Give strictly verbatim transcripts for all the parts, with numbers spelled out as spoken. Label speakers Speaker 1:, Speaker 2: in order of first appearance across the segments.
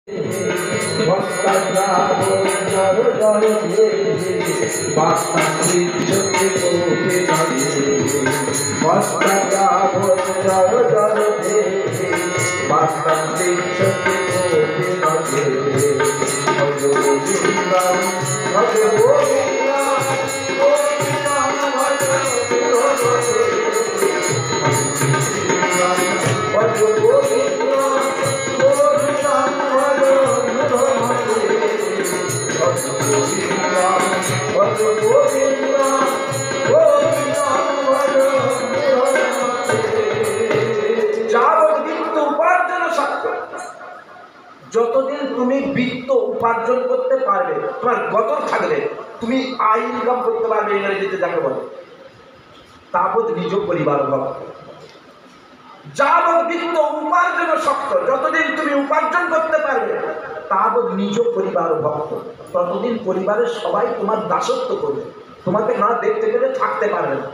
Speaker 1: যতদিন তুমি বৃত্ত উপার্জন করতে পারবে, তোমার গতর থাকলে, তুমি আয় ইনকাম করতে পারবে, ইংরেজিতে যাকে বলে, তাবৎ নিজ পরিবার ভক্ত। যাবৎ বৃত্ত উপার্জন শক্ত, যতদিন তুমি উপার্জন করতে পারবে, তাবৎ নিজ পরিবার ভক্ত, ততদিন পরিবারের সবাই তোমার দাসত্ব করবে, তোমাকে না দেখতে পেলে থাকতে পারবে না।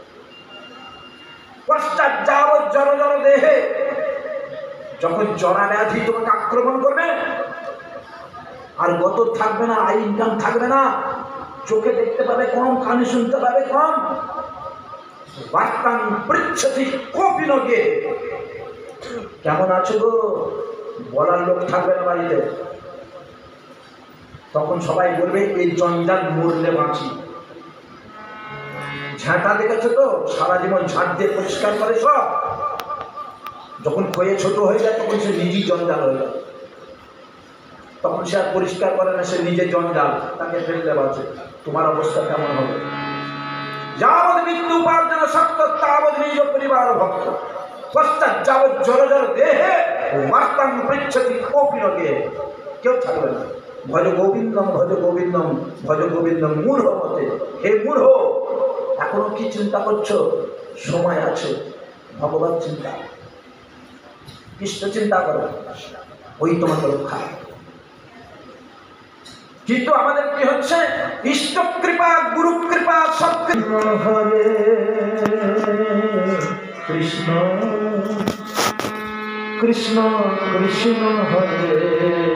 Speaker 1: পশ্চাৎ যাবৎ জড় জড় দেহে, যখন জরা ব্যাধি তোমাকে আক্রমণ করবে, আর গতর থাকবে না, আয় ইনকাম থাকবে না, চোখে দেখতে পাবে কম, কানে শুনতে পাবে কম, বার্তান পৃচ্ছতি কোপিনকে, কেমন আছো গো বলার লোক থাকবে না বাড়িতে, তখন সবাই বলবে এই জঞ্জাল মরলে বাঁচি। ঝাঁটা দেখেছো তো, সারা জীবন ঝাঁট দিয়ে পরিষ্কার করে সব, যখন ক্ষয়ে ছোট হয়ে যায় তখন সে নিজেই জঞ্জাল হয়ে যায়, তখন সে আর পরিষ্কার করে না, সে নিজে জঞ্জাল, তাকে ফেললে বাঁচে। তোমার অবস্থা কেমন হবে? যাবৎ মৃত্যু উপার্জন শক্ত, তাবৎ নিজ পরিবার ভক্ত। পশ্চাৎ যাবৎ জড় জড় দেহে, বার্তাং পৃচ্ছতি কোপিনকে, কেউ থাকবে না। ভজ গোবিন্দম ভজ গোবিন্দম ভজ গোবিন্দম মূঢ় মতে, হে মূঢ়, এখনো কি চিন্তা করছো? সময় আছে, ভগবান চিন্তা, কৃষ্ণ চিন্তা করো, ওই তোমাকে রক্ষা। কিন্তু আমাদের কি হচ্ছে? ইষ্ট কৃপা, গুরু কৃপা, সব হরে কৃষ্ণ কৃষ্ণ কৃষ্ণ হরে